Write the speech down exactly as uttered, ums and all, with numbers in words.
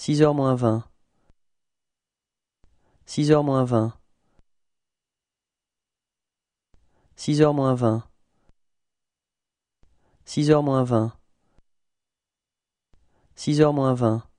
six heures moins vingt. six heures moins vingt. six heures moins vingt. six heures moins vingt. six heures moins vingt.